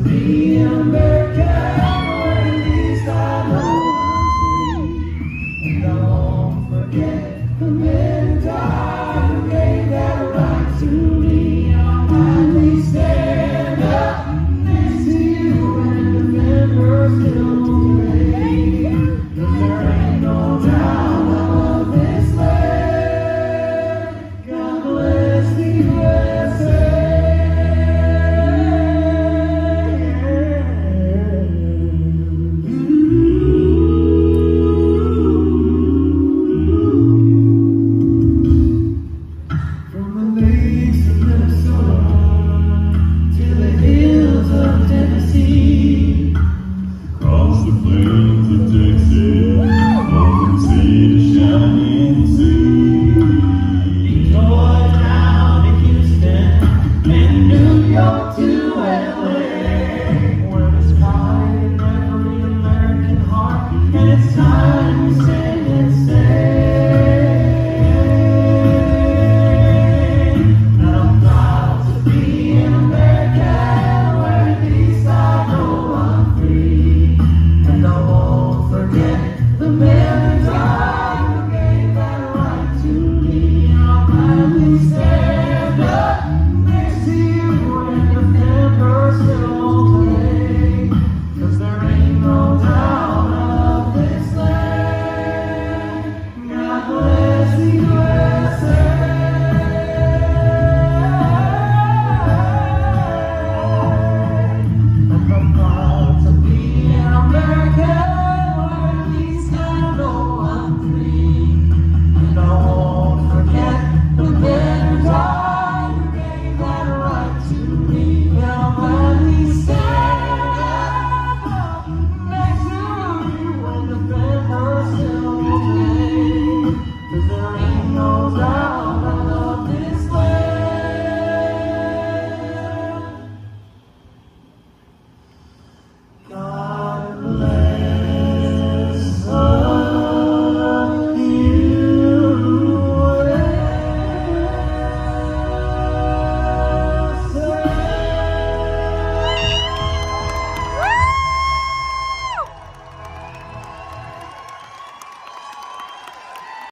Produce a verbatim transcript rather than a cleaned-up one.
be American, or at least I know I'm free. And I won't forget the men who died who gave that right to me. I'll gladly stand up next to you and defend we're still free. 'Cause there ain't no doubt I love this land. God bless the U S A. From the lakes of Minnesota to the hills of Tennessee, Across the plains of Texas, from sea to shining sea. Detroit down to Houston, and New York to L A.